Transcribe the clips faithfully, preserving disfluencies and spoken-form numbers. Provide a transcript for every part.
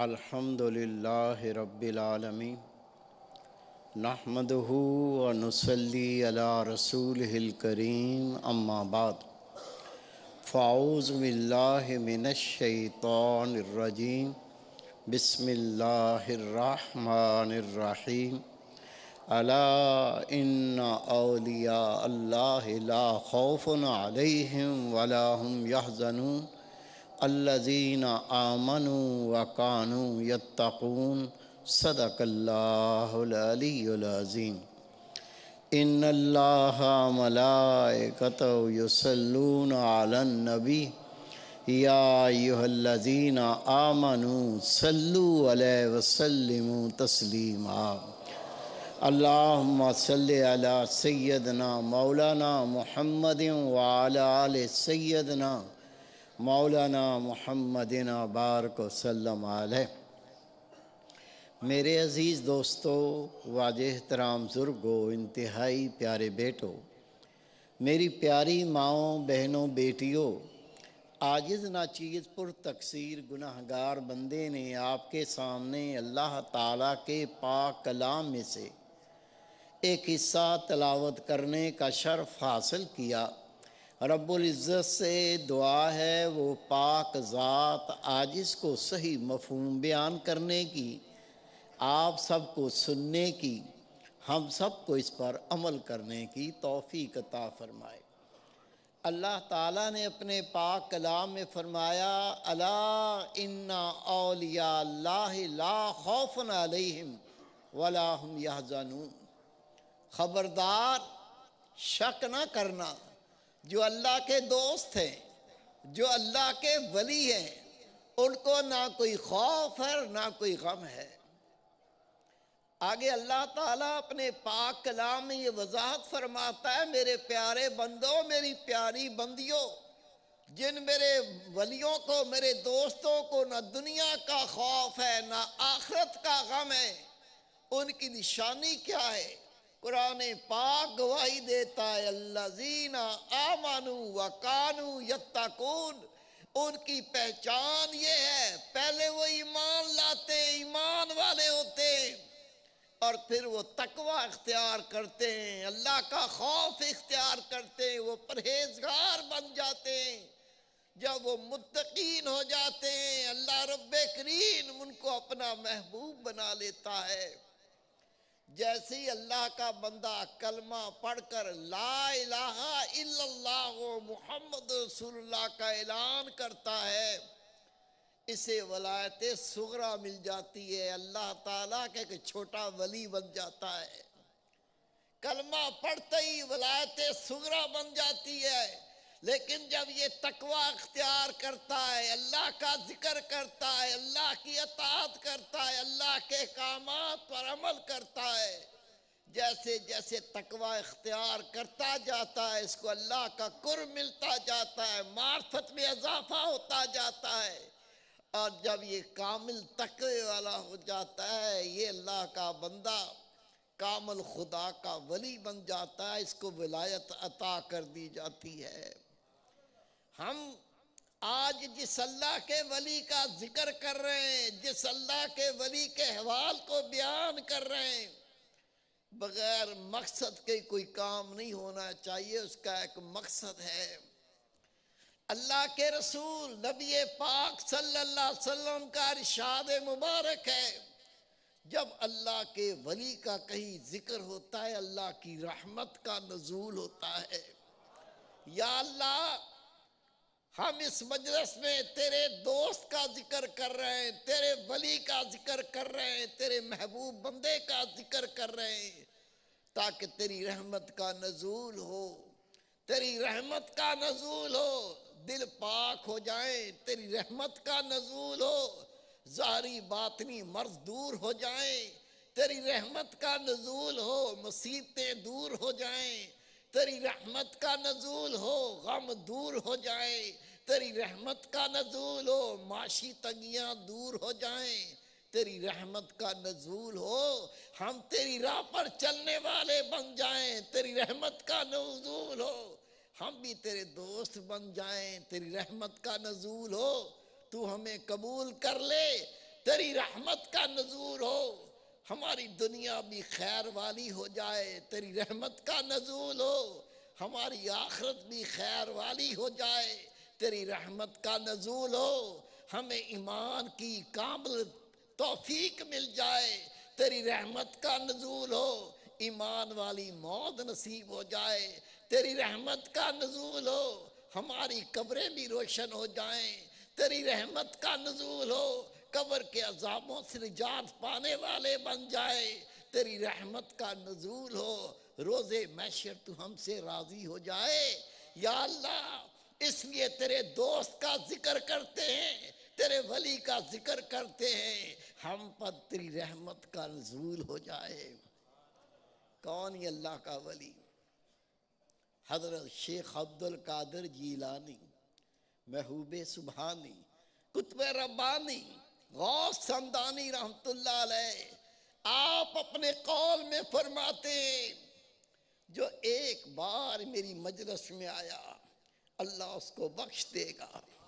الحمد للہ رب العالمین نحمدہ و نصلی علی رسولہ الکریم اما بعد فاعوذ باللہ من الشیطان الرجیم بسم اللہ الرحمن الرحیم الا ان اولیاء اللہ لا خوف علیہم ولا هم یحزنون الذین آمنوا وکانوا یتقون صدق اللہ العلی العظیم ان اللہ ملائکتہ یصلون علی النبی یا ایہا الذین آمنوا صلوا علیہ وسلموا تسلیما اللہم صلی علی سیدنا مولانا محمد وعلی آل سیدنا مولانا محمد بارک وسلم علیہ۔ میرے عزیز دوستو، واجہ احترام بزرگو، انتہائی پیارے بیٹو، میری پیاری ماؤں، بہنوں، بیٹیوں، عاجز ناچیز پر تقصیر گناہگار بندے نے آپ کے سامنے اللہ تعالیٰ کے پاک کلام میں سے ایک حصہ تلاوت کرنے کا شرف حاصل کیا۔ رب العزت سے دعا ہے وہ پاک ذات عاجز کو صحیح مفہوم بیان کرنے کی، آپ سب کو سننے کی، ہم سب کو اس پر عمل کرنے کی توفیق عطا فرمائے۔ اللہ تعالیٰ نے اپنے پاک کلام میں فرمایا الا ان اولیاء اللہ لا خوف علیہم ولا هم یحزنون، خبردار شک نہ کرنا، جو اللہ کے دوست ہیں، جو اللہ کے ولی ہیں، ان کو نہ کوئی خوف ہے نہ کوئی غم ہے۔ آگے اللہ تعالیٰ اپنے پاک کلام میں یہ وضاحت فرماتا ہے، میرے پیارے بندوں، میری پیاری بندیوں، جن میرے ولیوں کو، میرے دوستوں کو نہ دنیا کا خوف ہے نہ آخرت کا غم ہے، ان کی نشانی کیا ہے؟ قرآن پاک گواہی دیتا ہے الذین آمنوا وکانوا یتقون، ان کی پہچان یہ ہے، پہلے وہ ایمان لاتے، ایمان والے ہوتے، اور پھر وہ تقوی اختیار کرتے ہیں، اللہ کا خوف اختیار کرتے ہیں، وہ پرہیزگار بن جاتے ہیں۔ جب وہ متقین ہو جاتے ہیں، اللہ رب کریم ان کو اپنا محبوب بنا لیتا ہے۔ جیسے ہی اللہ کا بندہ کلمہ پڑھ کر لا الہ الا اللہ محمد رسول اللہ کا اعلان کرتا ہے، اسے ولایت صغریٰ مل جاتی ہے، اللہ تعالیٰ کا ایک چھوٹا ولی بن جاتا ہے۔ کلمہ پڑھتے ہی ولایت صغریٰ بن جاتی ہے، لیکن جب یہ تقوی اختیار کرتا ہے، اللہ کا ذکر کرتا ہے، اللہ کی اطاعت کرتا ہے، اللہ کے احکامات پر عمل کرتا ہے، جیسے جیسے تقوی اختیار کرتا جاتا ہے، اس کو اللہ کا قرب ملتا جاتا ہے، معرفت میں اضافہ ہوتا جاتا ہے، اور جب یہ کامل تقوی والا ہو جاتا ہے، یہ اللہ کا بندہ کامل خدا کا ولی بن جاتا ہے، اس کو ولایت عطا کر دی جاتی ہے۔ ہم آج جس اللہ کے ولی کا ذکر کر رہے ہیں، جس اللہ کے ولی کے احوال کو بیان کر رہے ہیں، بغیر مقصد کے کوئی کام نہیں ہونا چاہیے، اس کا ایک مقصد ہے۔ اللہ کے رسول نبی پاک صلی اللہ علیہ وسلم کا ارشاد مبارک ہے، جب اللہ کے ولی کا کہیں ذکر ہوتا ہے، اللہ کی رحمت کا نزول ہوتا ہے۔ یا اللہ، ہم اس مجلس میں تیرے دوست کا ذکر کر رہے ہیں، تیرے ولی کا ذکر کر رہے ہیں، تیرے محبوب بندے کا ذکر کر رہے ہیں، تاکہ تیری رحمت کا نزول ہو، تیری رحمت کا نزول ہو، دل پاک ہو جائیں، تیری رحمت کا نزول ہو، ظاہری باطنی مرض دور ہو جائیں، تیری رحمت کا نزول ہو، مصیبتیں دور ہو جائیں، تیری رحمت کا نزول ہو، غم دور ہو جائیں، تیری رحمت کا نزول ہو، معاشی تنگیاں دور ہو جائیں، تیری رحمت کا نزول ہو، ہم تیری راہ پر چلنے والے بن جائیں، تیری رحمت کا نزول ہو، ہم بھی تیرے دوست بن جائیں، تیری رحمت کا نزول ہو، تو ہمیں قبول کر لے، تیری رحمت کا نزول ہو، ہماری دنیا بھی خیر والی ہو جائے، تیری رحمت کا نزول ہو، ہماری آخرت بھی خیر والی ہو جائے، تیری رحمت کا نزول ہو، ہمیں ایمان کی کامل توفیق مل جائے، تیری رحمت کا نزول ہو، ایمان والی موت نصیب ہو جائے، تیری رحمت کا نزول ہو، ہماری قبریں بھی روشن ہو جائیں، تیری رحمت کا نزول ہو، قبر کے عذابوں سے نجات پانے والے بن جائے، تیری رحمت کا نزول ہو، روز محشر تو ہم سے راضی ہو جائے۔ یا اللہ، اس لیے تیرے دوست کا ذکر کرتے ہیں، تیرے ولی کا ذکر کرتے ہیں، ہم پر تیری رحمت کا نزول ہو جائے۔ کون یہ اللہ کا ولی؟ حضرت شیخ عبد القادر جیلانی، محبوب سبحانی، قطب ربانی، غوث سمدانی رحمت اللہ علیہ، آپ اپنے قول میں فرماتے ہیں جو ایک بار میری مجلس میں آیا اللہ اس کو بخش دے گا۔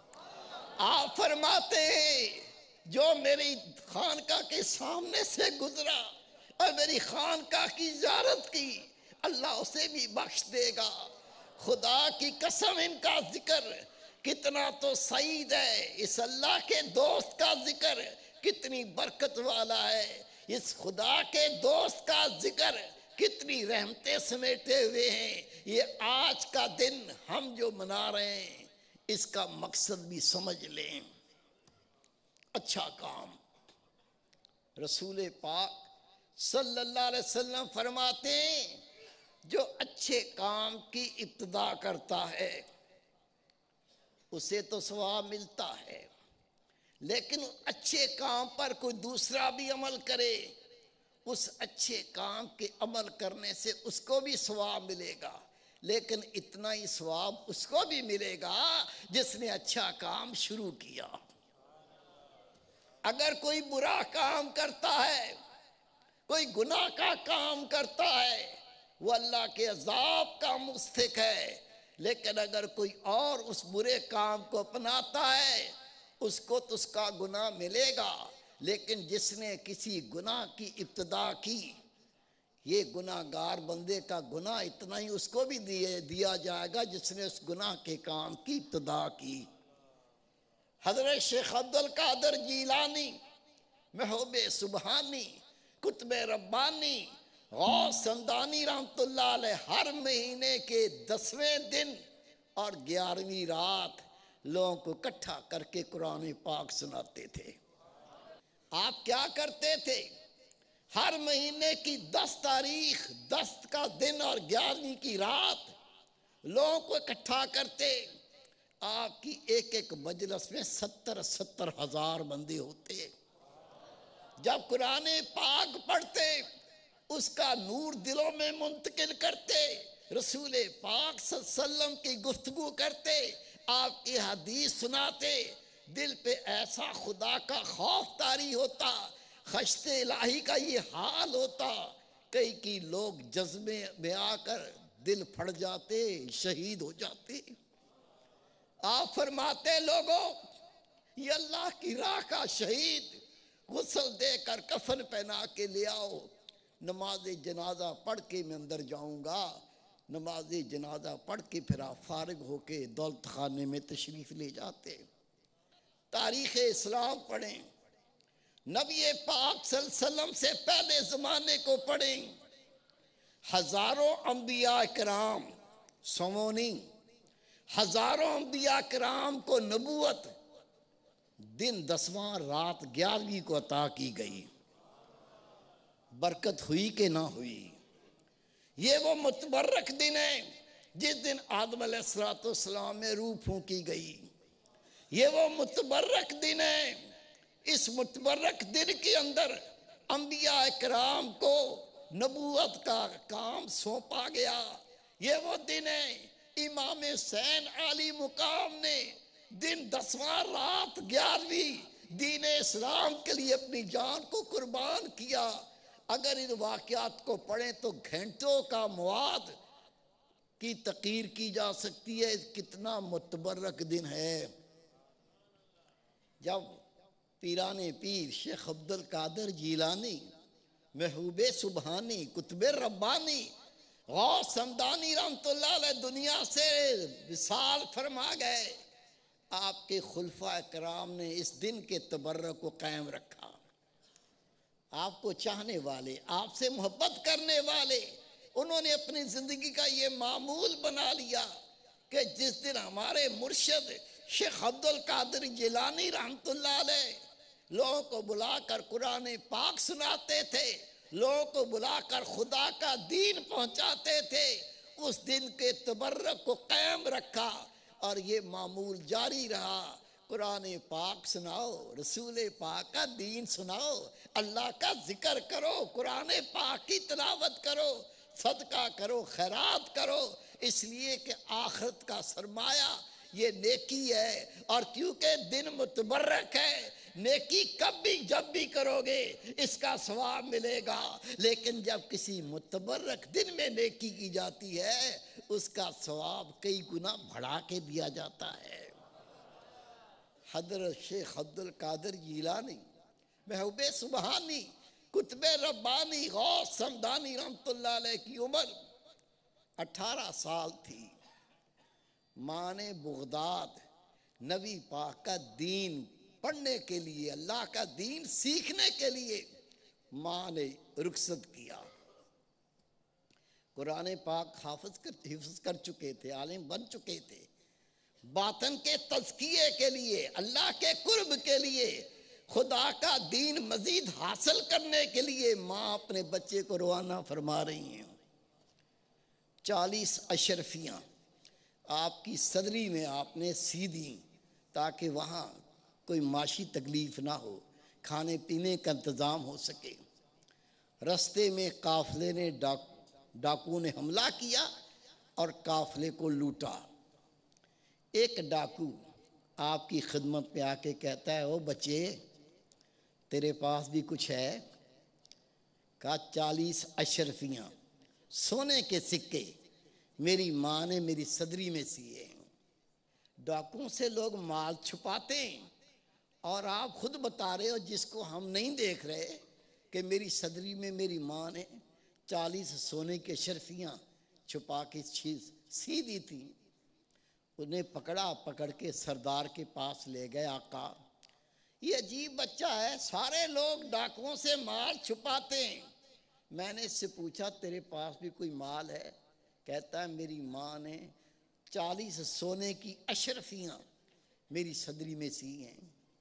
آپ فرماتے ہیں جو میری خانقاہ کے سامنے سے گزرا اور میری خانقاہ کی زیارت کی اللہ اسے بھی بخش دے گا۔ خدا کی قسم ان کا ذکر کتنا تو سعید ہے، اس اللہ کے دوست کا ذکر کتنی برکت والا ہے، اس خدا کے دوست کا ذکر کتنی رحمتیں سمیٹے ہوئے ہیں۔ یہ آج کا دن ہم جو منا رہے ہیں اس کا مقصد بھی سمجھ لیں۔ اچھا کام، رسول پاک صلی اللہ علیہ وسلم فرماتے ہیں جو اچھے کام کی ابتدا کرتا ہے اسے تو ثواب ملتا ہے، لیکن اچھے کام پر کوئی دوسرا بھی عمل کرے اس اچھے کام کے عمل کرنے سے اس کو بھی ثواب ملے گا، لیکن اتنا ہی ثواب اس کو بھی ملے گا جس نے اچھا کام شروع کیا۔ اگر کوئی برا کام کرتا ہے، کوئی گناہ کا کام کرتا ہے، وہ اللہ کے عذاب کا مستحق ہے، لیکن اگر کوئی اور اس برے کام کو اپناتا ہے اس کو تو اس کا گناہ ملے گا، لیکن جس نے کسی گناہ کی ابتدا کی یہ گناہ گار بندے کا گناہ اتنا ہی اس کو بھی دیا جائے گا جس نے اس گناہ کے کام کی ابتدا کی۔ حضرت شیخ عبد القادر جیلانی، محبوب سبحانی، قطب ربانی، غوث سمدانی رحمت اللہ علیہ ہر مہینے کے دسویں دن اور گیارہویں رات لوگوں کو اکٹھا کر کے قرآن پاک سناتے تھے۔ آپ کیا کرتے تھے؟ ہر مہینے کی دس تاریخ، دس کا دن اور گیارہویں کی رات لوگوں کو اکٹھا کرتے، آپ کی ایک ایک مجلس میں ستر ستر ہزار بندے ہوتے، جب قرآن پاک پڑھتے اس کا نور دلوں میں منتقل کرتے، رسول پاک صلی اللہ علیہ وسلم کی گفتگو کرتے، آپ کی حدیث سناتے، دل پہ ایسا خدا کا خوف طاری ہوتا، خشت الہی کا یہ حال ہوتا، کئی کی لوگ جذبے میں آ کر دل پھڑ جاتے، شہید ہو جاتے۔ آپ فرماتے لوگوں یہ اللہ کی راہ کا شہید غسل دے کر کفن پہنا کے لے آؤ، نماز جنازہ پڑھ کے میں اندر جاؤں گا۔ نماز جنازہ پڑھ کے پھر آپ فارغ ہو کے دولت خانے میں تشریف لے جاتے۔ تاریخ اسلام پڑھیں، نبی پاک صلی اللہ علیہ وسلم سے پہلے زمانے کو پڑھیں، ہزاروں انبیاء کرام، سمونی ہزاروں انبیاء کرام کو نبوت دن دسواں رات گیارہویں کو عطا کی گئی۔ برکت ہوئی کہ نہ ہوئی؟ یہ وہ متبرک دن ہے جس دن آدم علیہ السلام میں روح پھونکی گئی، یہ وہ متبرک دن ہے، اس متبرک دن کے اندر انبیاء کرام کو نبوت کا کام سونپا گیا۔ یہ وہ دن ہے امام حسین عالی مقام نے دن دسواں رات گیارہویں دین اسلام کے لیے اپنی جان کو قربان کیا۔ اگر ان واقعات کو پڑھیں تو گھنٹوں کا مواد کی تقریر کی جا سکتی ہے، کتنا متبرک دن ہے۔ جب پیران پیر شیخ عبد القادر جیلانی، محبوب سبحانی، قطب ربانی، غوث سمدانی رحمت اللہ علیہ دنیا سے وصال فرما گئے۔ آپ کے خلفاء کرام نے اس دن کے تبرک کو قائم رکھا۔ آپ کو چاہنے والے، آپ سے محبت کرنے والے، انہوں نے اپنی زندگی کا یہ معمول بنا لیا کہ جس دن ہمارے مرشد شیخ عبد القادر جیلانی رحمت اللہ علیہ لوگوں کو بلا کر قرآن پاک سناتے تھے، لوگوں کو بلا کر خدا کا دین پہنچاتے تھے، اس دن کے تبرک کو قائم رکھا اور یہ معمول جاری رہا۔ قرآن پاک سناؤ، رسول پاک کا دین سناؤ، اللہ کا ذکر کرو، قرآن پاک کی تلاوت کرو، صدقہ کرو، خیرات کرو، اس لیے کہ آخرت کا سرمایہ یہ نیکی ہے، اور کیونکہ دن متبرک ہے، نیکی کب بھی جب بھی کرو گے اس کا ثواب ملے گا، لیکن جب کسی متبرک دن میں نیکی کی جاتی ہے اس کا ثواب کئی گنا بڑھا کے دیا جاتا ہے۔ حضرت شیخ عبد القادر جیلانی، محبوب سبحانی، قطب ربانی، غوث سمدانی رحمت اللہ علیہ کی عمر اٹھارہ سال تھی۔ ماں نے بغداد نبی پاک کا دین پڑھنے کے لیے، اللہ کا دین سیکھنے کے لیے ماں نے رخصت کیا۔ قرآن پاک حافظ کر حفظ کر چکے تھے، عالم بن چکے تھے، باطن کے تزکیے کے لیے، اللہ کے قرب کے لیے، خدا کا دین مزید حاصل کرنے کے لیے ماں اپنے بچے کو روانہ فرما رہی ہیں۔ چالیس اشرفیاں آپ کی صدری میں آپ نے سی دیں تاکہ وہاں کوئی معاشی تکلیف نہ ہو، کھانے پینے کا انتظام ہو سکے۔ رستے میں قافلے نے ڈاک ڈاکو نے حملہ کیا اور قافلے کو لوٹا۔ ایک ڈاکو آپ کی خدمت پہ آ کے کہتا ہے، او بچے تیرے پاس بھی کچھ ہے؟ کہا چالیس اشرفیاں سونے کے سکے میری ماں نے میری صدری میں سیے ہیں۔ ڈاکوں سے لوگ مال چھپاتے ہیں، اور آپ خود بتا رہے ہو جس کو ہم نہیں دیکھ رہے کہ میری صدری میں میری ماں نے چالیس سونے کے اشرفیاں چھپا کے سی دی تھی۔ انہیں پکڑا، پکڑ کے سردار کے پاس لے گئے۔ آقا یہ عجیب بچہ ہے، سارے لوگ ڈاکوؤں سے مال چھپاتے ہیں۔ میں نے اس سے پوچھا تیرے پاس بھی کوئی مال ہے؟ کہتا ہے میری ماں نے چالیس سونے کی اشرفیاں میری صدری میں سی ہیں۔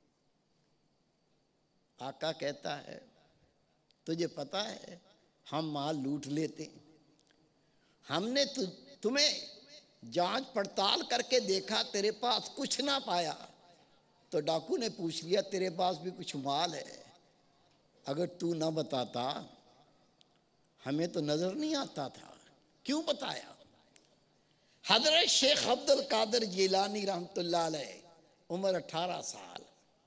آقا کہتا ہے تجھے پتہ ہے ہم مال لوٹ لیتے ہیں، ہم نے تمہیں جانچ پڑتال کر کے دیکھا، تیرے پاس کچھ نہ پایا، تو ڈاکو نے پوچھ لیا تیرے پاس بھی کچھ مال ہے؟ اگر تو نہ بتاتا ہمیں تو نظر نہیں آتا تھا، کیوں بتایا؟ حضرت شیخ عبد القادر جیلانی رحمت اللہ علیہ عمر اٹھارہ سال،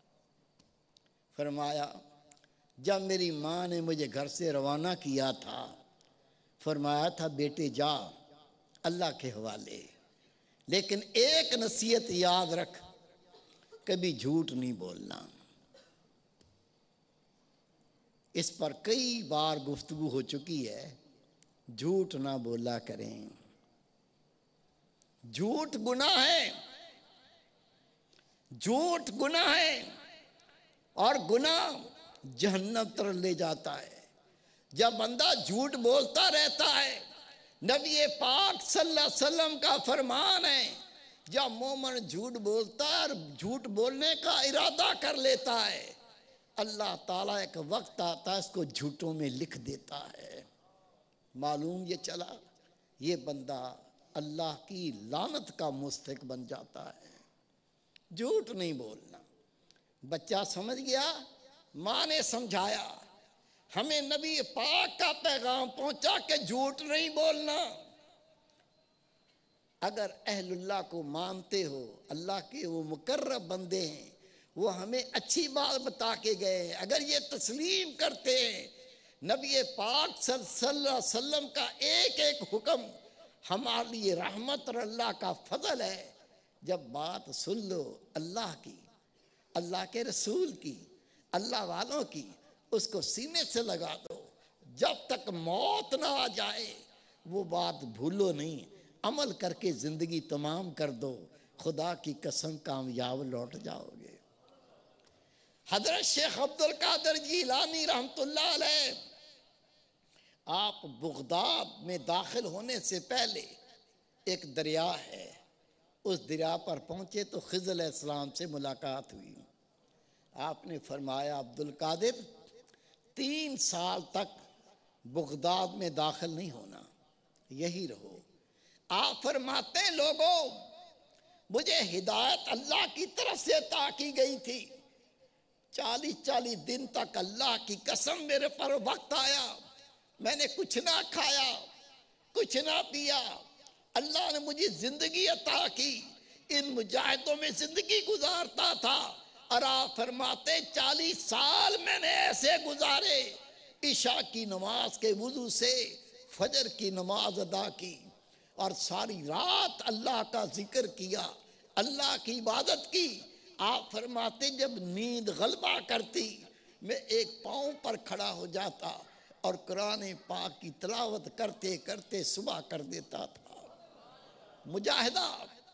فرمایا جب میری ماں نے مجھے گھر سے روانہ کیا تھا فرمایا تھا بیٹے جا اللہ کے حوالے، لیکن ایک نصیحت یاد رکھ، کبھی جھوٹ نہیں بولنا۔ اس پر کئی بار گفتگو ہو چکی ہے، جھوٹ نہ بولا کریں، جھوٹ گناہ ہے، جھوٹ گناہ ہے، اور گناہ جہنم طرف لے جاتا ہے۔ جب بندہ جھوٹ بولتا رہتا ہے، نبی پاک صلی اللہ علیہ وسلم کا فرمان ہے جب مومن جھوٹ بولتا ہے اور جھوٹ بولنے کا ارادہ کر لیتا ہے، اللہ تعالیٰ ایک وقت آتا ہے اس کو جھوٹوں میں لکھ دیتا ہے۔ معلوم یہ چلا یہ بندہ اللہ کی لعنت کا مستحق بن جاتا ہے۔ جھوٹ نہیں بولنا۔ بچہ سمجھ گیا، ماں نے سمجھایا، ہمیں نبی پاک کا پیغام پہنچا کہ جھوٹ نہیں بولنا۔ اگر اہل اللہ کو مانتے ہو، اللہ کے وہ مقرب بندے ہیں، وہ ہمیں اچھی بات بتا کے گئے، اگر یہ تسلیم کرتے ہیں نبی پاک صلی اللہ علیہ وسلم کا ایک ایک حکم ہمارے لیے رحمت اور اللہ کا فضل ہے، جب بات سن لو اللہ کی، اللہ کے رسول کی، اللہ والوں کی اس کو سینے سے لگا دو، جب تک موت نہ آ جائے وہ بات بھولو نہیں، عمل کر کے زندگی تمام کر دو، خدا کی قسم کامیاب لوٹ جاؤ گے۔ حضرت شیخ عبد القادر جیلانی رحمت اللہ علیہ، آپ بغداد میں داخل ہونے سے پہلے ایک دریا ہے، اس دریا پر پہنچے تو خضر علیہ السلام سے ملاقات ہوئی۔ آپ نے فرمایا عبد القادر تین سال تک بغداد میں داخل نہیں ہونا، یہی رہو۔ آپ فرماتے ہیں لوگوں مجھے ہدایت اللہ کی طرف سے عطا کی گئی تھی، چالیس چالیس دن تک اللہ کی قسم میرے پر وقت آیا، میں نے کچھ نہ کھایا کچھ نہ پیا، اللہ نے مجھے زندگی عطا کی، ان مجاہدوں میں زندگی گزارتا تھا، اور آپ فرماتے چالیس سال میں نے ایسے گزارے، عشاء کی نماز کے وضو سے فجر کی نماز ادا کی اور ساری رات اللہ کا ذکر کیا، اللہ کی عبادت کی۔ آپ فرماتے جب نیند غلبہ کرتی میں ایک پاؤں پر کھڑا ہو جاتا اور قرآن پاک کی تلاوت کرتے کرتے صبح کر دیتا تھا۔ مجاہدہ،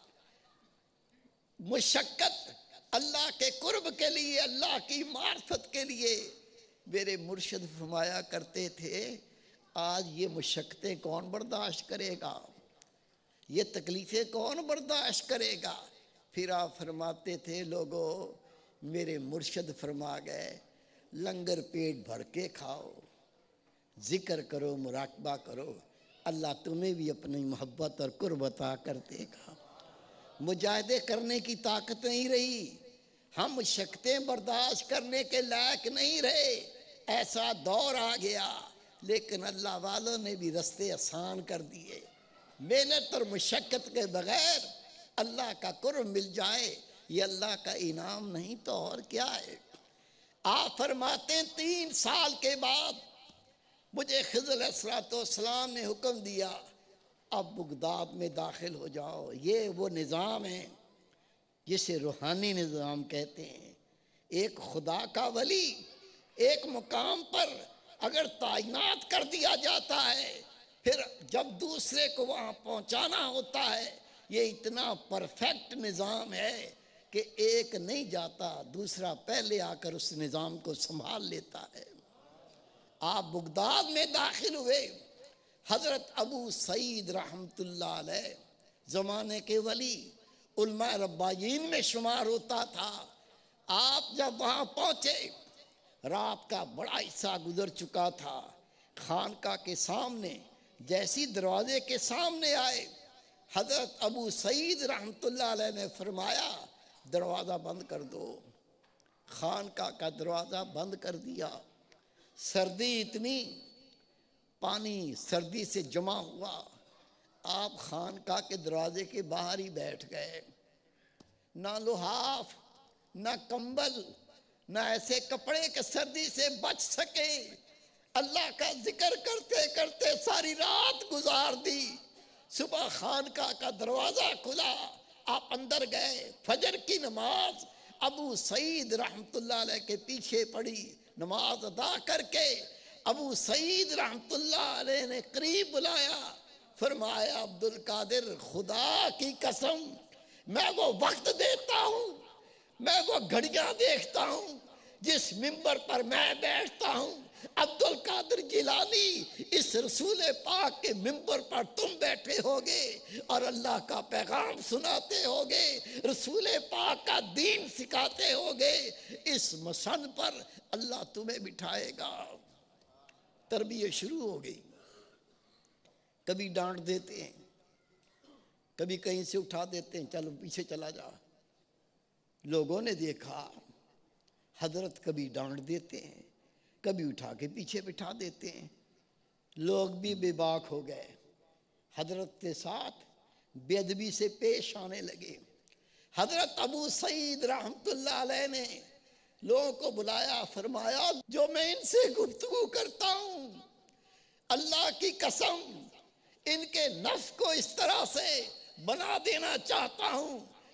مشقت اللہ کے قرب کے لیے، اللہ کی معرفت کے لیے۔ میرے مرشد فرمایا کرتے تھے آج یہ مشقتیں کون برداشت کرے گا، یہ تکلیفیں کون برداشت کرے گا؟ پھر آپ فرماتے تھے لوگوں میرے مرشد فرما گئے لنگر پیٹ بھر کے کھاؤ، ذکر کرو، مراقبہ کرو، اللہ تمہیں بھی اپنی محبت اور قرب عطا کر دے گا۔ مجاہدے کرنے کی طاقت نہیں رہی، ہم مشقتیں برداشت کرنے کے لائق نہیں رہے، ایسا دور آ گیا، لیکن اللہ والوں نے بھی رستے آسان کر دیے۔ محنت اور مشقت کے بغیر اللہ کا قرب مل جائے یہ اللہ کا انعام نہیں تو اور کیا ہے۔ آپ فرماتے ہیں تین سال کے بعد مجھے خضر علیہ السلام نے حکم دیا اب بغداد میں داخل ہو جاؤ۔ یہ وہ نظام ہے جسے روحانی نظام کہتے ہیں۔ ایک خدا کا ولی ایک مقام پر اگر تعینات کر دیا جاتا ہے، پھر جب دوسرے کو وہاں پہنچانا ہوتا ہے، یہ اتنا پرفیکٹ نظام ہے کہ ایک نہیں جاتا دوسرا پہلے آ کر اس نظام کو سنبھال لیتا ہے۔ آپ بغداد میں داخل ہوئے، حضرت ابو سعید رحمت اللہ علیہ زمانے کے ولی علماء ربانیین میں شمار ہوتا تھا۔ آپ جب وہاں پہنچے رات کا بڑا حصہ گزر چکا تھا، خانقاہ کے سامنے جیسی دروازے کے سامنے آئے حضرت ابو سعید رحمت اللہ علیہ نے فرمایا دروازہ بند کر دو۔ خانقاہ کا دروازہ بند کر دیا۔ سردی اتنی، پانی سردی سے جمع ہوا، آپ خانقاہ کے دروازے کے باہر ہی بیٹھ گئے۔ نہ لحاف نہ کمبل نہ ایسے کپڑے کہ سردی سے بچ سکے، اللہ کا ذکر کرتے کرتے ساری رات گزار دی۔ صبح خانقاہ کا دروازہ کھلا، آپ اندر گئے، فجر کی نماز ابو سعید رحمت اللہ علیہ کے پیچھے پڑھی، نماز ادا کر کے ابو سعید رحمت اللہ علیہ نے قریب بلایا، فرمایا عبد القادر خدا کی قسم میں وہ وقت دیتا ہوں، میں وہ گھڑیاں دیکھتا ہوں جس ممبر پر میں بیٹھتا ہوں، عبد القادر جیلانی اس رسول پاک کے ممبر پر تم بیٹھے ہوگے اور اللہ کا پیغام سناتے ہوگے، رسول پاک کا دین سکھاتے ہوگے، اس مسن پر اللہ تمہیں بٹھائے گا۔ تربیت شروع ہو گئی، کبھی ڈانٹ دیتے ہیں، کبھی کہیں سے اٹھا دیتے ہیں، چلو پیچھے چلا جا۔ لوگوں نے دیکھا حضرت کبھی ڈانٹ دیتے ہیں، کبھی اٹھا کے پیچھے بٹھا دیتے ہیں، لوگ بھی بے باک ہو گئے، حضرت کے ساتھ بے ادبی سے پیش آنے لگے۔ حضرت ابو سعید رحمت اللہ علیہ نے لوگوں کو بلایا، فرمایا جو میں ان سے گفتگو کرتا ہوں اللہ کی قسم ان کے نفس کو اس طرح سے بنا دینا چاہتا ہوں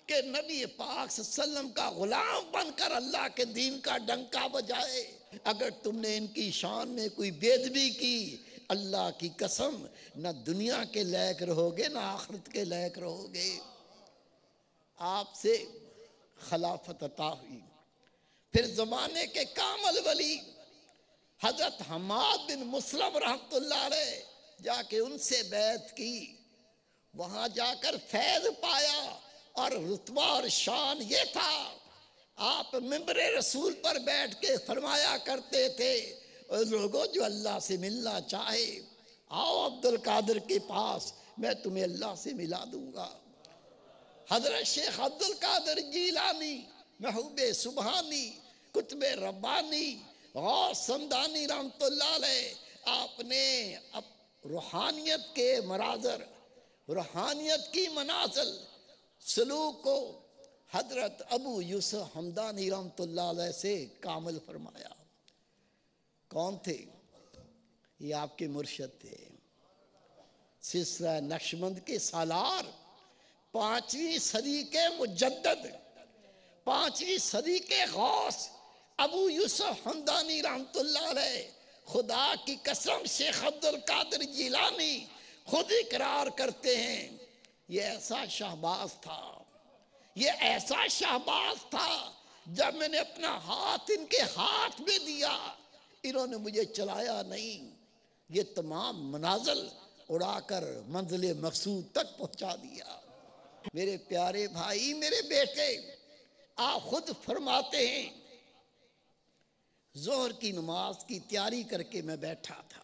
کہ نبی پاک صلی اللہ علیہ وسلم کا غلام بن کر اللہ کے دین کا ڈنکا بجائے. اگر تم نے ان کی شان میں کوئی بے ادبی کی، اللہ کی قسم نہ دنیا کے لائق رہو گے نہ آخرت کے لائق رہو گے. آپ سے خلافت عطا ہوئی. پھر زمانے کے کامل ولی حضرت حماد بن مسلم رحمت اللہ علیہ جا کے ان سے بیعت کی. وہاں جا کر فیض پایا اور رتبہ اور شان یہ تھا. آپ ممبر رسول پر بیٹھ کے فرمایا کرتے تھے، لوگوں جو اللہ سے ملنا چاہے آؤ عبد القادر کے پاس، میں تمہیں اللہ سے ملا دوں گا. حضرت شیخ عبد القادر جیلانی، محبوب سبحانی، قطب ربانی، غوث سمدانی رحمت اللہ علیہ، آپ نے روحانیت کے مناظر، روحانیت کی منازل، سلوک کو حضرت ابو یوسف حمدانی رحمت اللہ علیہ سے کامل فرمایا. کون تھے؟ یہ آپ کے مرشد تھے، سلسلہ نقشبند کے سالار، پانچویں صدی کے مجدد، پانچویں صدی کے غوث ابو یوسف حمدانی رحمت اللہ علیہ. خدا کی قسم شیخ عبد القادر جیلانی خود اقرار کرتے ہیں یہ ایسا شہباز تھا، یہ ایسا شہباز تھا، جب میں نے اپنا ہاتھ ان کے ہاتھ میں دیا انہوں نے مجھے چلایا نہیں، یہ تمام منازل اڑا کر منزل مقصود تک پہنچا دیا. میرے پیارے بھائی، میرے بیٹے، آپ خود فرماتے ہیں ظہر کی نماز کی تیاری کر کے میں بیٹھا تھا،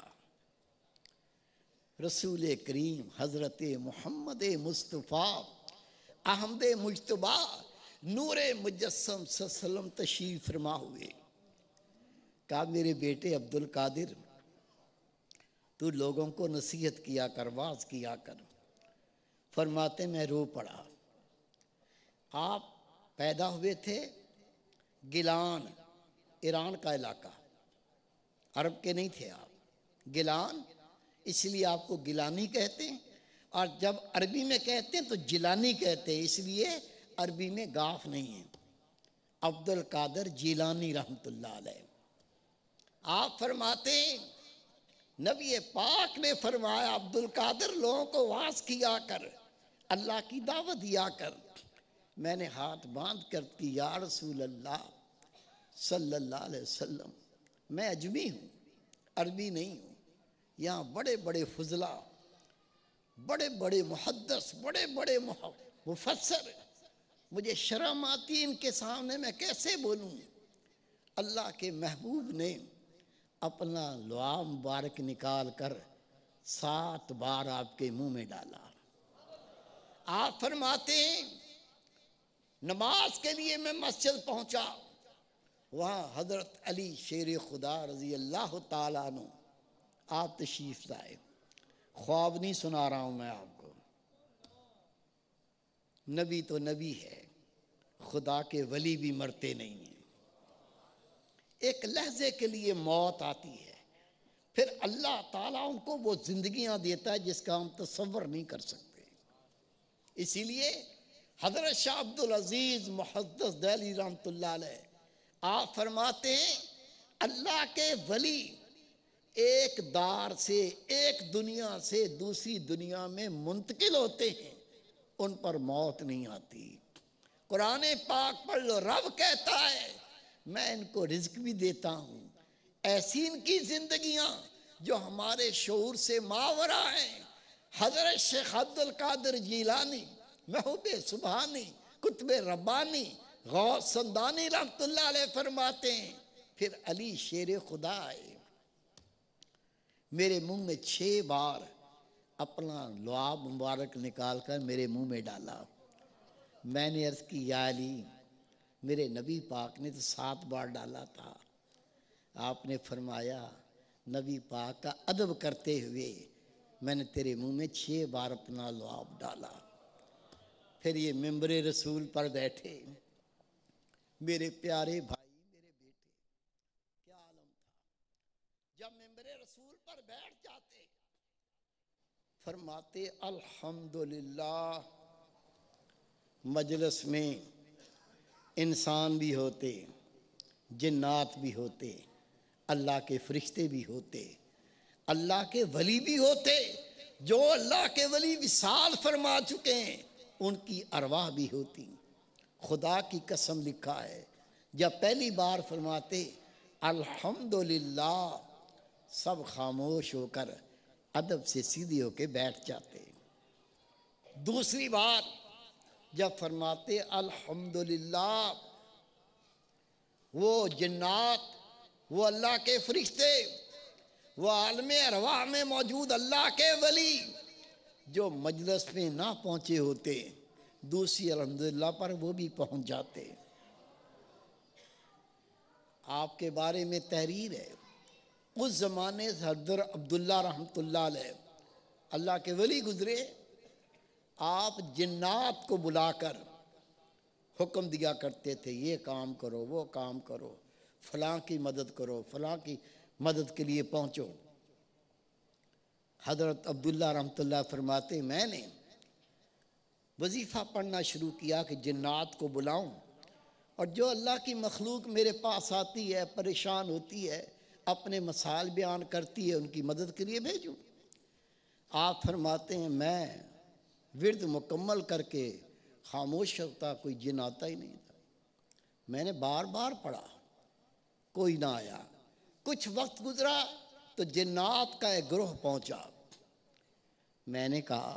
رسول کریم حضرت محمد مصطفیٰ احمد مجتبیٰ نور مجسم صلی اللہ علیہ وسلم تشریف فرما ہوئے. کہا میرے بیٹے عبد القادر، تو لوگوں کو نصیحت کیا کر، واز کیا کر. فرماتے میں رو پڑا. آپ پیدا ہوئے تھے گیلان، ایران کا علاقہ، عرب کے نہیں تھے آپ، گیلان، اس لیے آپ کو گیلانی کہتے ہیں، اور جب عربی میں کہتے ہیں تو جیلانی کہتے ہیں، اس لیے عربی میں گاف نہیں ہے. عبد القادر جیلانی رحمت اللہ علیہ. آپ فرماتے ہیں نبی پاک نے فرمایا عبد القادر لوگوں کو واز کیا کر، اللہ کی دعوت دیا کر. میں نے ہاتھ باندھ کر کی یا رسول اللہ صلی اللہ علیہ وسلم، میں اجمی ہوں، عربی نہیں ہوں. یہاں بڑے بڑے فضلاء، بڑے بڑے محدث، بڑے بڑے مفسر، مجھے شرم آتی ان کے سامنے میں کیسے بولوں. اللہ کے محبوب نے اپنا لعاب مبارک نکال کر سات بار آپ کے منہ میں ڈالا. آپ فرماتے ہیں نماز کے لیے میں مسجد پہنچا، وہاں حضرت علی شیر خدا رضی اللہ تعالیٰ عنہ آپ تشریف لائے. خواب نہیں سنا رہا ہوں میں آپ کو، نبی تو نبی ہے، خدا کے ولی بھی مرتے نہیں ہیں. ایک لحظے کے لیے موت آتی ہے، پھر اللہ تعالیٰ ان کو وہ زندگیاں دیتا ہے جس کا ہم تصور نہیں کر سکتے. اسی لیے حضرت شاہ عبد العزیز محدث دہلوی رحمت اللہ علیہ آپ فرماتے ہیں اللہ کے ولی ایک دار سے، ایک دنیا سے دوسری دنیا میں منتقل ہوتے ہیں، ان پر موت نہیں آتی. قرآن پاک پڑھ لو، رب کہتا ہے میں ان کو رزق بھی دیتا ہوں. ایسی ان کی زندگیاں جو ہمارے شعور سے ماورا ہیں. حضرت شیخ عبد القادر جیلانی، محبوب سبحانی، قطب ربانی، غوث سمدانی رحمت اللہ علیہ فرماتے ہیں پھر علی شیر خدا آئے، میرے منہ میں چھ بار اپنا لعاب مبارک نکال کر میرے منہ میں ڈالا. میں نے عرض کی یا علی، میرے نبی پاک نے تو سات بار ڈالا تھا. آپ نے فرمایا نبی پاک کا ادب کرتے ہوئے میں نے تیرے منہ میں چھ بار اپنا لعاب ڈالا. پھر یہ ممبر رسول پر بیٹھے. میرے پیارے بھائی، میرے بیٹے، کیا عالم تھا جب ممبر رسول پر بیٹھ جاتے، فرماتے الحمدللہ مجلس میں انسان بھی ہوتے، جنات بھی ہوتے، اللہ کے فرشتے بھی ہوتے، اللہ کے ولی بھی ہوتے، جو اللہ کے ولی وصال فرما چکے ہیں ان کی ارواح بھی ہوتی۔ خدا کی قسم لکھا ہے جب پہلی بار فرماتے الحمدللہ، سب خاموش ہو کر ادب سے سیدھے ہو کے بیٹھ جاتے۔ دوسری بار جب فرماتے الحمدللہ، وہ جنات، وہ اللہ کے فرشتے، وہ عالم ارواح میں موجود اللہ کے ولی جو مجلس میں نہ پہنچے ہوتے، دوسری الحمدللہ پر وہ بھی پہنچ جاتے۔ آپ کے بارے میں تحریر ہے، اس زمانے سے حضرت عبداللہ رحمۃ اللہ علیہ اللہ کے ولی گزرے، آپ جنات کو بلا کر حکم دیا کرتے تھے یہ کام کرو، وہ کام کرو، فلاں کی مدد کرو، فلاں کی مدد کے لیے پہنچو۔ حضرت عبداللہ رحمۃ اللہ فرماتے میں نے وظیفہ پڑھنا شروع کیا کہ جنات کو بلاؤں، اور جو اللہ کی مخلوق میرے پاس آتی ہے، پریشان ہوتی ہے، اپنے مسائل بیان کرتی ہے، ان کی مدد کے لیے بھیجوں۔ آپ فرماتے ہیں میں ورد مکمل کر کے خاموش ہوتا، کوئی جن آتا ہی نہیں تھا۔ میں نے بار بار پڑھا، کوئی نہ آیا۔ کچھ وقت گزرا تو جنات کا ایک گروہ پہنچا۔ میں نے کہا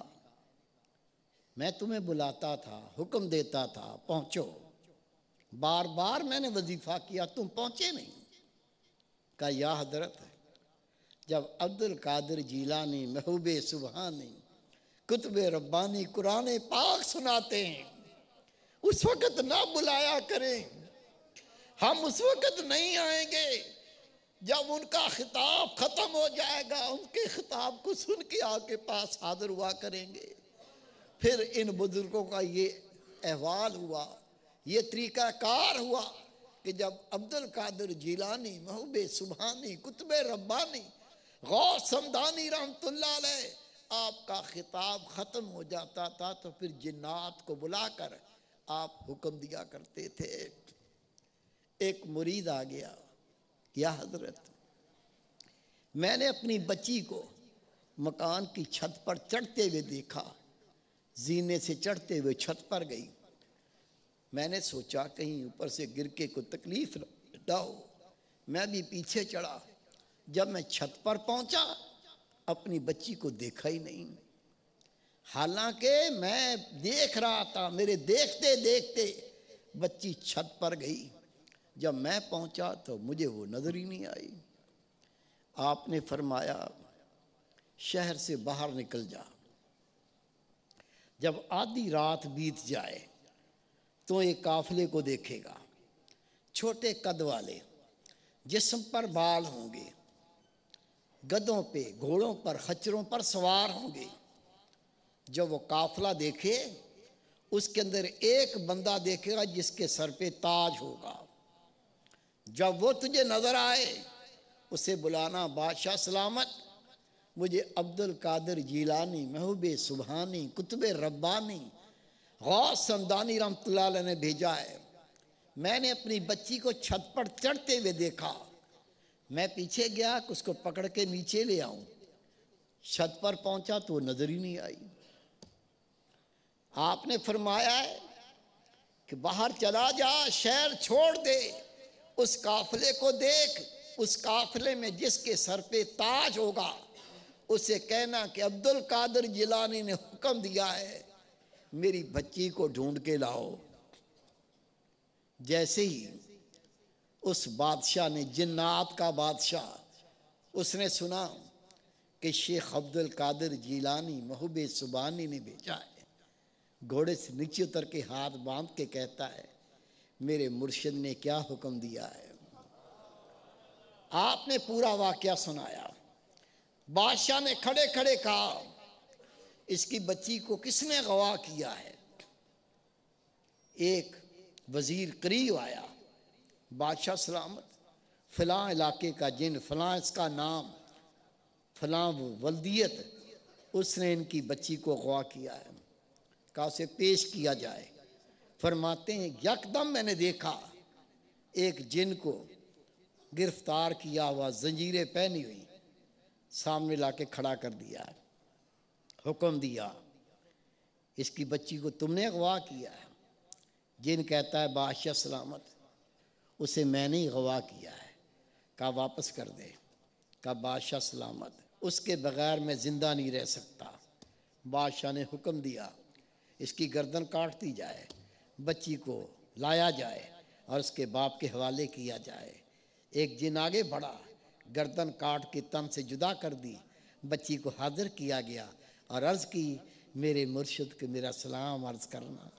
میں تمہیں بلاتا تھا، حکم دیتا تھا پہنچو، بار بار میں نے وظیفہ کیا، تم پہنچے نہیں۔ کہا یا حضرت، جب عبد القادر جیلانی محبوب سبحانی کتب ربانی قرآن پاک سناتے ہیں اس وقت نہ بلایا کریں، ہم اس وقت نہیں آئیں گے جب ان کا خطاب ختم ہو جائے گا، ان کے خطاب کو سن کے آپ کے پاس حاضر ہوا کریں گے۔ پھر ان بزرگوں کا یہ احوال ہوا، یہ طریقہ کار ہوا کہ جب عبد القادر جیلانی محبوب سبحانی کتب ربانی غوث سمدانی رحمت اللہ علیہ آپ کا خطاب ختم ہو جاتا تھا تو پھر جنات کو بلا کر آپ حکم دیا کرتے تھے۔ ایک مرید آ گیا، یا حضرت میں نے اپنی بچی کو مکان کی چھت پر چڑھتے ہوئے دیکھا، زینے سے چڑھتے ہوئے چھت پر گئی، میں نے سوچا کہیں اوپر سے گر کے کوئی تکلیف نہ ہو، میں بھی پیچھے چڑھا۔ جب میں چھت پر پہنچا اپنی بچی کو دیکھا ہی نہیں، حالانکہ میں دیکھ رہا تھا، میرے دیکھتے دیکھتے بچی چھت پر گئی۔ جب میں پہنچا تو مجھے وہ نظر ہی نہیں آئی۔ آپ نے فرمایا شہر سے باہر نکل جا، جب آدھی رات بیت جائے تو ایک قافلے کو دیکھے گا، چھوٹے قد والے، جسم پر بال ہوں گے، گدھوں پہ، گھوڑوں پر، خچروں پر سوار ہوں گے۔ جب وہ قافلہ دیکھے اس کے اندر ایک بندہ دیکھے گا جس کے سر پہ تاج ہوگا۔ جب وہ تجھے نظر آئے اسے بلانا بادشاہ سلامت، مجھے عبد القادر جیلانی محبوب سبحانی کتب ربانی غوث سمدانی رحمت اللہ علیہ نے بھیجا ہے۔ میں نے اپنی بچی کو چھت پر چڑھتے ہوئے دیکھا، میں پیچھے گیا کہ اس کو پکڑ کے نیچے لے آؤں، چھت پر پہنچا تو وہ نظر ہی نہیں آئی۔ آپ نے فرمایا ہے کہ باہر چلا جا، شہر چھوڑ دے، اس قافلے کو دیکھ، اس قافلے میں جس کے سر پہ تاج ہوگا اسے کہنا کہ عبد القادر جیلانی نے حکم دیا ہے میری بچی کو ڈھونڈ کے لاؤ۔ جیسے ہی اس بادشاہ نے، جنات کا بادشاہ، اس نے سنا کہ شیخ عبد القادر جیلانی محبوب سبحانی نے بھیجا ہے، گھوڑے سے نیچے اتر کے ہاتھ باندھ کے کہتا ہے میرے مرشد نے کیا حکم دیا ہے۔ آپ نے پورا واقعہ سنایا۔ بادشاہ نے کھڑے کھڑے کہا اس کی بچی کو کس نے غوا کیا ہے؟ ایک وزیر قریب آیا، بادشاہ سلامت فلاں علاقے کا جن، فلاں اس کا نام، فلاں ولدیت، اس نے ان کی بچی کو غوا کیا ہے، کہا اسے پیش کیا جائے۔ فرماتے ہیں یکدم میں نے دیکھا ایک جن کو گرفتار کیا ہوا زنجیریں پہنی ہوئی سامنے لا کے کھڑا کر دیا، حکم دیا اس کی بچی کو تم نے اغوا کیا ہے۔ جن کہتا ہے بادشاہ سلامت، اسے میں نے اغوا کیا ہے۔ کہا واپس کر دے۔ کہا بادشاہ سلامت، اس کے بغیر میں زندہ نہیں رہ سکتا۔ بادشاہ نے حکم دیا اس کی گردن کاٹ دی جائے، بچی کو لایا جائے اور اس کے باپ کے حوالے کیا جائے۔ ایک جن آگے بڑھا، گردن کاٹ کے تن سے جدا کر دی، بچی کو حاضر کیا گیا اور عرض کی میرے مرشد کو میرا سلام عرض کرنا۔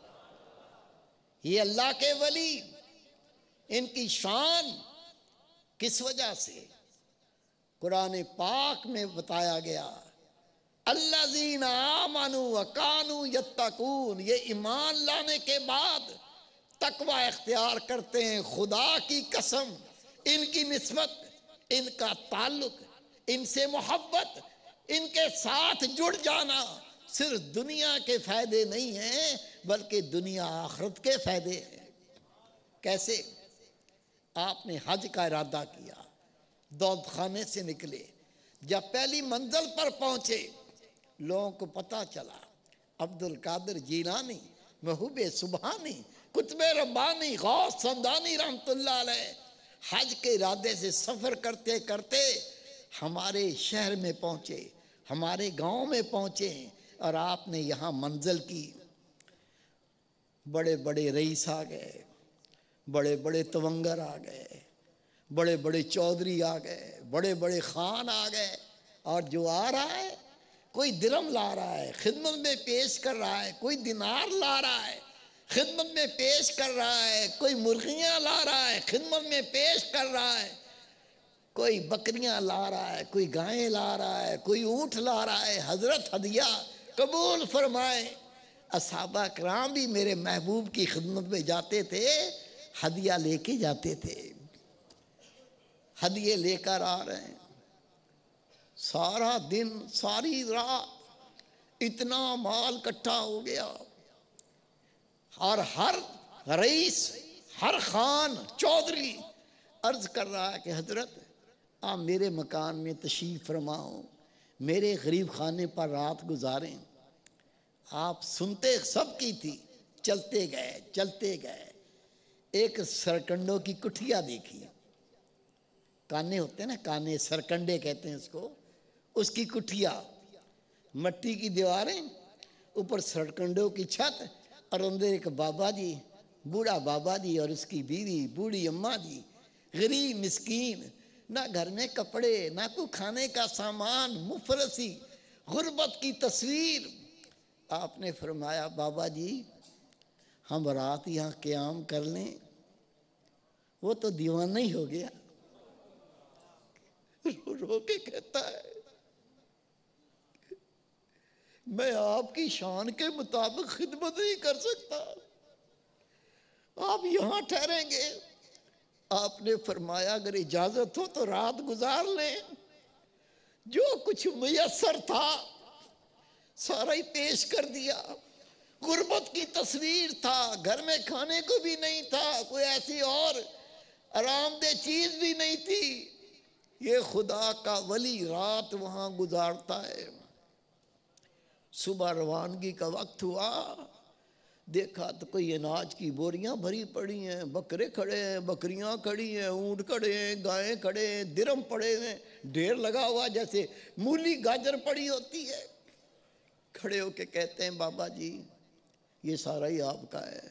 یہ اللہ کے ولی، ان کی شان کس وجہ سے قرآن پاک میں بتایا گیا، الذین آمنوا وکانوا یتقون، یہ ایمان لانے کے بعد تقوی اختیار کرتے ہیں۔ خدا کی قسم، ان کی نسبت، ان کا تعلق، ان سے محبت، ان کے ساتھ جڑ جانا صرف دنیا کے فائدے نہیں ہیں بلکہ دنیا آخرت کے فائدے ہیں۔ کیسے؟ آپ نے حج کا ارادہ کیا، دولت خانے سے نکلے، جب پہلی منزل پر پہنچے لوگوں کو پتہ چلا عبد القادر جیلانی، محبوب سبحانی، قطب ربانی، غوث سمدانی رحمت اللہ علیہ حج کے ارادے سے سفر کرتے کرتے ہمارے شہر میں پہنچے، ہمارے گاؤں میں پہنچے اور آپ نے یہاں منزل کی۔ بڑے بڑے رئیس آ گئے، بڑے بڑے تونگر آ گئے، بڑے بڑے چودھری آ گئے، بڑے بڑے خان آ گئے، اور جو آ رہا ہے کوئی درم لا رہا ہے خدمت میں پیش کر رہا ہے، کوئی دینار لا رہا ہے خدمت میں پیش کر رہا ہے، کوئی مرغیاں لا رہا ہے خدمت میں پیش کر رہا ہے، کوئی بکریاں لا رہا ہے، کوئی گائیں لا رہا ہے، کوئی اونٹ لا رہا ہے۔ حضرت ہدیہ قبول فرمائے۔ اصحابہ کرام بھی میرے محبوب کی خدمت میں جاتے تھے، ہدیہ لے کے جاتے تھے، ہدیے لے کر آ رہے ہیں۔ سارا دن ساری رات اتنا مال کٹھا ہو گیا، اور ہر رئیس، ہر خان، چودھری عرض کر رہا ہے کہ حضرت آپ میرے مکان میں تشریف فرماؤ، میرے غریب خانے پر رات گزاریں۔ آپ سنتے سب کی تھی، چلتے گئے چلتے گئے، ایک سرکنڈوں کی کٹھیا دیکھی، کانے ہوتے ہیں نا، کانے سرکنڈے کہتے ہیں اس کو، اس کی کٹھیا، مٹی کی دیواریں، اوپر سرکنڈوں کی چھت، اور اندر ایک بابا جی، بوڑھا بابا جی اور اس کی بیوی بوڑھی اماں جی، غریب مسکین، نہ گھر میں کپڑے، نہ کوئی کھانے کا سامان، مفلسی، غربت کی تصویر۔ آپ نے فرمایا بابا جی ہم رات یہاں قیام کر لیں؟ وہ تو دیوانہ ہی ہو گیا، رو رو کے کہتا ہے میں آپ کی شان کے مطابق خدمت نہیں کر سکتا، آپ یہاں ٹھہریں گے؟ آپ نے فرمایا اگر اجازت ہو تو رات گزار لیں۔ جو کچھ میسر تھا سارا ہی پیش کر دیا۔ غربت کی تصویر تھا، گھر میں کھانے کو بھی نہیں تھا، کوئی ایسی اور آرام دہ چیز بھی نہیں تھی۔ یہ خدا کا ولی رات وہاں گزارتا ہے۔ صبح روانگی کا وقت ہوا، دیکھا تو کوئی اناج کی بوریاں بھری پڑی ہیں، بکرے کھڑے ہیں، بکریاں کھڑی ہیں، اونٹ کھڑے ہیں، گائیں کھڑے ہیں، درم پڑے ہیں، ڈھیر لگا ہوا جیسے مولی گاجر پڑی ہوتی ہے۔ کھڑے ہو کے کہتے ہیں بابا جی یہ سارا ہی آپ کا ہے۔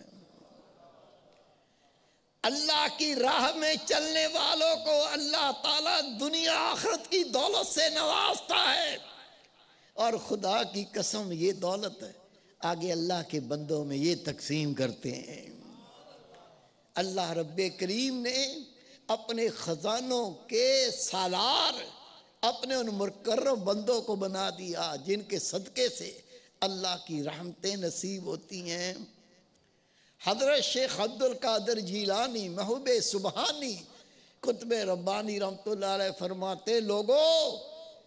اللہ کی راہ میں چلنے والوں کو اللہ تعالیٰ دنیا آخرت کی دولت سے نوازتا ہے، اور خدا کی قسم یہ دولت ہے آگے اللہ کے بندوں میں یہ تقسیم کرتے ہیں۔ اللہ رب کریم نے اپنے خزانوں کے سالار اپنے ان مقرب بندوں کو بنا دیا جن کے صدقے سے اللہ کی رحمتیں نصیب ہوتی ہیں۔ حضرت شیخ عبد القادر جیلانی محبوب سبحانی قطب ربانی رحمت اللہ علیہ فرماتے لوگو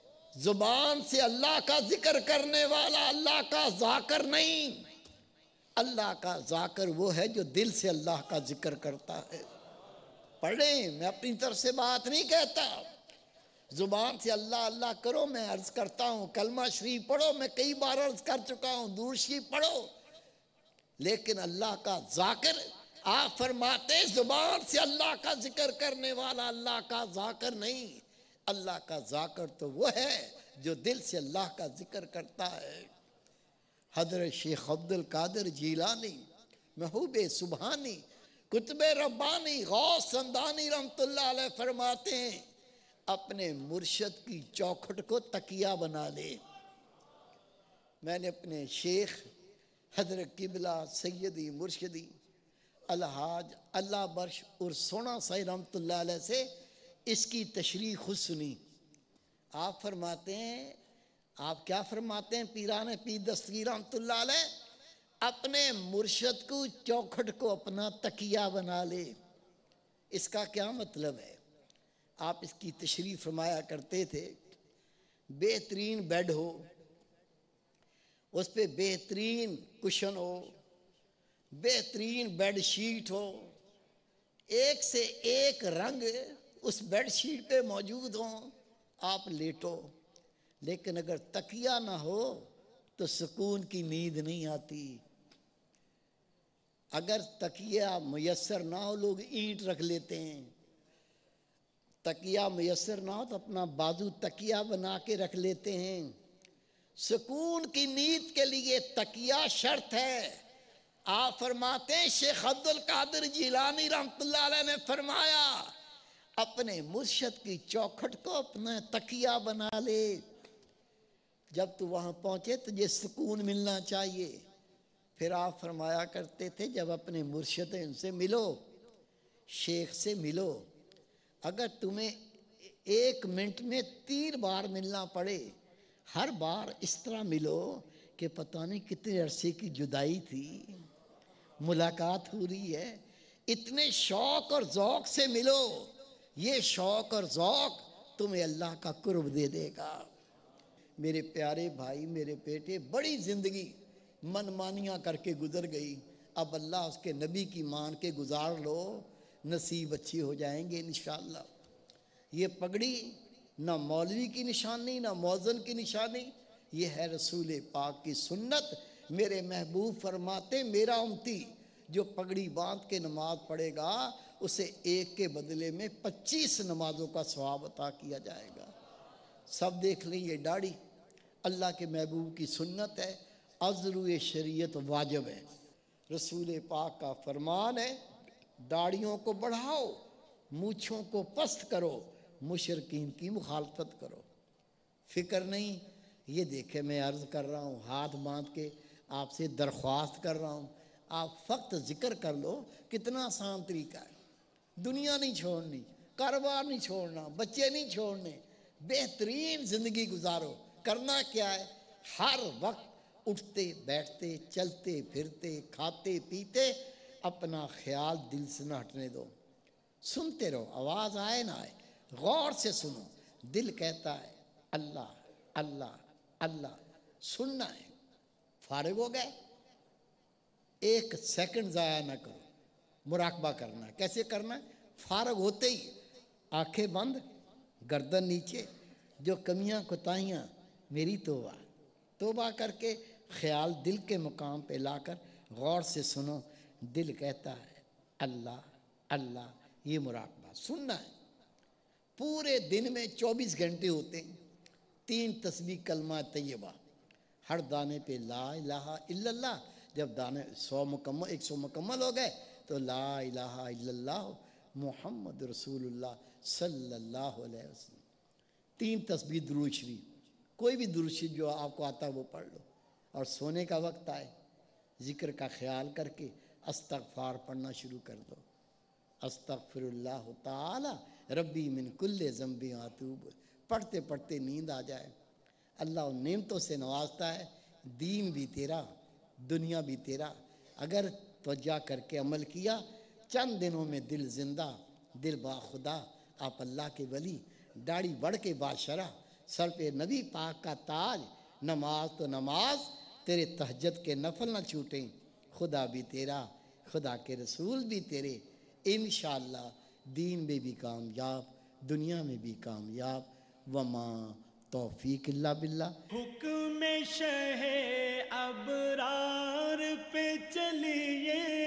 زبان سے اللہ کا ذکر کرنے والا اللہ کا ذاکر نہیں، اللہ کا ذاکر وہ ہے جو دل سے اللہ کا ذکر کرتا ہے۔ پڑھیں، میں اپنی طرف سے بات نہیں کہتا، زبان سے اللہ اللہ کرو، میں عرض کرتا ہوں کلمہ شریف پڑھو، میں کئی بار عرض کر چکا ہوں درود شریف پڑھو، لیکن اللہ کا ذاکر، آپ فرماتے زبان سے اللہ کا ذکر کرنے والا اللہ کا ذاکر نہیں، اللہ کا ذاکر تو وہ ہے جو دل سے اللہ کا ذکر کرتا ہے۔ حضرت شیخ عبد القادر جیلانی، محبوب سبحانی، کتب ربانی، غوث سمدانی رحمت اللہ علیہ فرماتے ہیں اپنے مرشد کی چوکھٹ کو تکیہ بنا لے۔ میں نے اپنے شیخ حضرت قبلہ سیدی مرشدی الحاج اللہ برش اور سونا سائی رحمت اللہ علیہ سے اس کی تشریح خود سنی۔ آپ فرماتے ہیں، آپ کیا فرماتے ہیں پیران پیر دستگیر رحمت اللہ علیہ، اپنے مرشد کو چوکھٹ کو اپنا تکیہ بنا لے۔ اس کا کیا مطلب ہے؟ آپ اس کی تشریح فرمایا کرتے تھے، بہترین بیڈ ہو، اس پہ بہترین کشن ہو، بہترین بیڈ شیٹ ہو، ایک سے ایک رنگ اس بیڈ شیٹ پہ موجود ہوں، آپ لیٹو، لیکن اگر تکیہ نہ ہو تو سکون کی نیند نہیں آتی۔ اگر تکیہ میسر نہ ہو، لوگ اینٹ رکھ لیتے ہیں، تکیہ میسر نہ ہو تو اپنا بازو تکیہ بنا کے رکھ لیتے ہیں۔ سکون کی نیند کے لیے تکیہ شرط ہے۔ آپ فرماتے ہیں شیخ عبد القادر جیلانی رحمت اللہ علیہ نے فرمایا اپنے مرشد کی چوکھٹ کو اپنا تکیہ بنا لے۔ جب تو وہاں پہنچے تجھے سکون ملنا چاہیے۔ پھر آپ فرمایا کرتے تھے جب اپنے مرشد ان سے ملو، شیخ سے ملو، اگر تمہیں ایک منٹ میں تین بار ملنا پڑے، ہر بار اس طرح ملو کہ پتہ نہیں کتنے عرصے کی جدائی تھی، ملاقات ہو رہی ہے، اتنے شوق اور ذوق سے ملو۔ یہ شوق اور ذوق تمہیں اللہ کا قرب دے دے گا۔ میرے پیارے بھائی، میرے بیٹے، بڑی زندگی من مانیاں کر کے گزر گئی، اب اللہ اس کے نبی کی مان کے گزار لو، نصیب اچھی ہو جائیں گے انشاءاللہ۔ یہ پگڑی نہ مولوی کی نشانی نہ موذن کی نشانی، یہ ہے رسول پاک کی سنت۔ میرے محبوب فرماتے میرا امتی جو پگڑی باندھ کے نماز پڑھے گا اسے ایک کے بدلے میں پچیس نمازوں کا ثواب عطا کیا جائے گا۔ سب دیکھ لیں، یہ داڑھی اللہ کے محبوب کی سنت ہے، عذر شریعت واجب ہے، رسول پاک کا فرمان ہے داڑھیوں کو بڑھاؤ، مونچھوں کو پست کرو، مشرکین کی مخالفت کرو۔ فکر نہیں، یہ دیکھے میں عرض کر رہا ہوں، ہاتھ باندھ کے آپ سے درخواست کر رہا ہوں، آپ فقط ذکر کر لو، کتنا آسان طریقہ ہے۔ دنیا نہیں چھوڑنی، کاروبار نہیں چھوڑنا، بچے نہیں چھوڑنے، بہترین زندگی گزارو۔ کرنا کیا ہے؟ ہر وقت اٹھتے بیٹھتے چلتے پھرتے کھاتے پیتے اپنا خیال دل سے نہ ہٹنے دو، سنتے رہو، آواز آئے نہ آئے غور سے سنو، دل کہتا ہے اللہ اللہ اللہ، سننا ہے۔ فارغ ہو گئے، ایک سیکنڈ ضائع نہ کرو، مراقبہ کرنا ہے۔ کیسے کرنا ہے؟ فارغ ہوتے ہی آنکھیں بند، گردن نیچے، جو کمیاں کوتاہیاں میری توبہ توبہ کر کے خیال دل کے مقام پہ لا کر غور سے سنو، دل کہتا ہے اللہ اللہ، یہ مراقبہ سننا ہے۔ پورے دن میں چوبیس گھنٹے ہوتے ہیں، تین تسبیح کلمہ طیبہ، ہر دانے پہ لا الہ الا اللہ، جب دانے سو مکمل ایک سو مکمل ہو گئے تو لا الہ الا اللہ محمد رسول اللہ صلی اللہ علیہ وسلم، تین تسبیح درود شریف، کوئی بھی درود شریف جو آپ کو آتا ہے وہ پڑھ لو، اور سونے کا وقت آئے ذکر کا خیال کر کے استغفار پڑھنا شروع کر دو۔ استغفر اللہ تعالی ربی من کل ذنب اتوب، پڑھتے پڑھتے نیند آ جائے۔ اللہ ان نعمتوں سے نوازتا ہے، دین بھی تیرا دنیا بھی تیرا، اگر توجہ کر کے عمل کیا چند دنوں میں دل زندہ، دل با خدا۔ آپ اللہ کے ولی، داڑھی بڑھ کے باشرہ، سر پہ نبی پاک کا تاج، نماز تو نماز، تیرے تہجد کے نفل نہ چھوٹیں، خدا بھی تیرا، خدا کے رسول بھی تیرے، انشاءاللہ دین میں بھی کامیاب، دنیا میں بھی کامیاب۔ وما توفیق اللہ باللہ۔ حکم شہ ابرار پہ چلیے